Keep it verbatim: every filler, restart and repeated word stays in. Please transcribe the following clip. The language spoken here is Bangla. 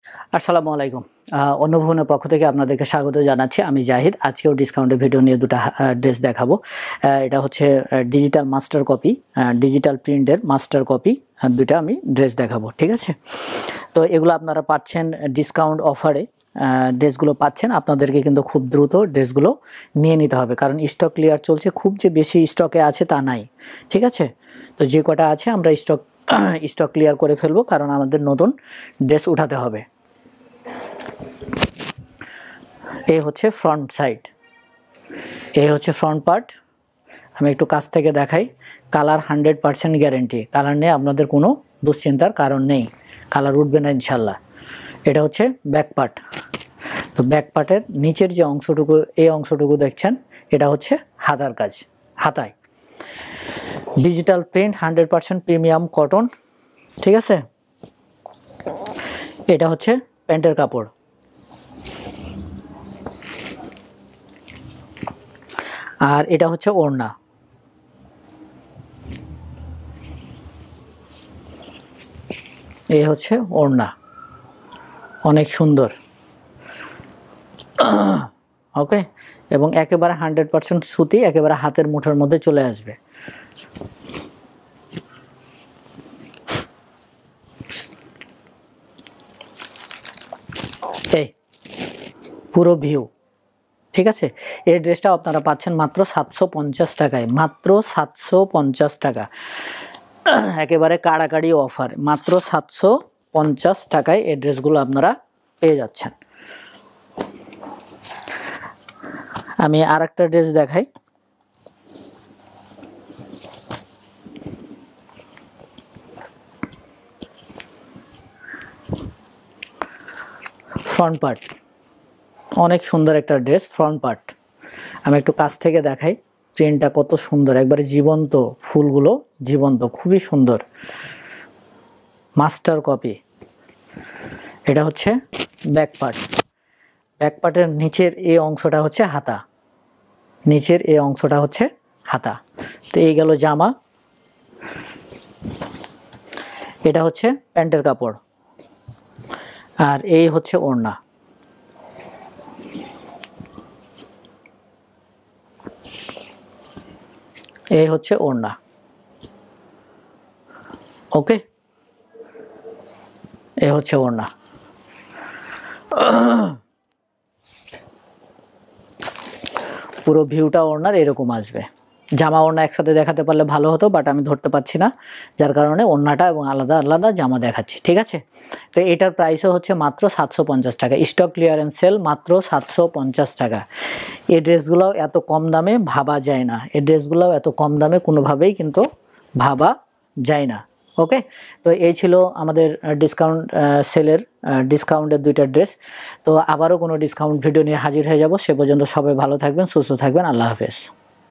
আসসালামু আলাইকুম। অন্নভুবনের পক্ষ থেকে আপনাদেরকে স্বাগত জানাচ্ছি। আমি জাহিদ। আজকেও ডিসকাউন্টের ভিডিও নিয়ে দুটো ড্রেস দেখাবো। এটা হচ্ছে ডিজিটাল মাস্টার কপি, ডিজিটাল প্রিন্টের মাস্টার কপি, দুইটা আমি ড্রেস দেখাবো, ঠিক আছে? তো এগুলো আপনারা পাচ্ছেন ডিসকাউন্ট অফারে। ড্রেসগুলো পাচ্ছেন, আপনাদেরকে কিন্তু খুব দ্রুত ড্রেসগুলো নিয়ে নিতে হবে, কারণ স্টক ক্লিয়ার চলছে। খুব যে বেশি স্টকে আছে তা নাই, ঠিক আছে? তো যে কটা আছে আমরা স্টক স্টক ক্লিয়ার করে ফেলবো, কারণ আমাদের নতুন ড্রেস উঠাতে হবে। এই হচ্ছে ফ্রন্ট সাইড, এই হচ্ছে ফ্রন্ট পার্ট। আমি একটু কাছ থেকে দেখাই। Colour hundred percent guarantee, colour নিয়ে আপনাদের কোনো দুশ্চিন্তার কারণ নেই, কালার উঠবে না ইনশাল্লাহ। এটা হচ্ছে ব্যাক পার্ট। তো ব্যাক পার্টের নিচের যে অংশটুকু, এই অংশটুকু দেখছেন, এটা হচ্ছে হাতার কাজ, হাতায় digital print, hundred percent premium cotton, ঠিক আছে? এটা হচ্ছে প্যান্টের কাপড়। আর এটা হচ্ছে ওড়না। এই হচ্ছে ওড়না, অনেক সুন্দর, ওকে। এবং একেবারে হান্ড্রেড পারসেন্ট সুতি, একেবারে হাতের মুঠোর মধ্যে চলে আসবে। এই পুরো ভিউ, ঠিক আছে? এই ড্রেসটা আপনারা পাচ্ছেন মাত্র সাতশো পঞ্চাশ টাকায়, মাত্র সাতশো পঞ্চাশ টাকা, একেবারে কাড়াকাড়ি অফার। মাত্র সাতশো পঞ্চাশ টাকায় এই ড্রেসগুলো আপনারা পেয়ে যাচ্ছেন। আমি আর একটা ড্রেস দেখাই। ফ্রন্ট পার্ট, অনেক সুন্দর একটা ড্রেস। ফ্রন্ট পার্ট আমি একটু কাছ থেকে দেখাই। প্রিন্টটা কত সুন্দর, একবারে জীবন্ত, ফুলগুলো জীবন্ত, খুবই সুন্দর, মাস্টার কপি। এটা হচ্ছে ব্যাক পার্ট। ব্যাক পার্টের নিচের এই অংশটা হচ্ছে হাতা, নিচের এই অংশটা হচ্ছে হাতা। তো এই গেল জামা। এটা হচ্ছে প্যান্টের কাপড়, আর এই হচ্ছে ওড়না। এই হচ্ছে ওড়না, ওকে। এই হচ্ছে ওড়না। পুরো ভিউটা ওড়নার এরকম আসবে। জামা ওড়না একসাথে দেখাতে পারলে ভালো হতো, বাট আমি ধরতে পারছি না, যার কারণে ওড়নাটা এবং আলাদা আলাদা জামা দেখাচ্ছি, ঠিক আছে? তো এটার প্রাইসও হচ্ছে মাত্র সাতশো পঞ্চাশ টাকা। স্টক ক্লিয়ারেন্স সেল, মাত্র সাতশো পঞ্চাশ টাকা। এই ড্রেসগুলোও এত কম দামে ভাবা যায় না, এই ড্রেসগুলোও এত কম দামে কোনোভাবেই কিন্তু ভাবা যায় না, ওকে। তো এই ছিল আমাদের ডিসকাউন্ট সেলের ডিসকাউন্টের দুইটা ড্রেস। তো আবারও কোনো ডিসকাউন্ট ভিডিও নিয়ে হাজির হয়ে যাব। সে পর্যন্ত সবাই ভালো থাকবেন, সুস্থ থাকবেন। আল্লাহ হাফেজ।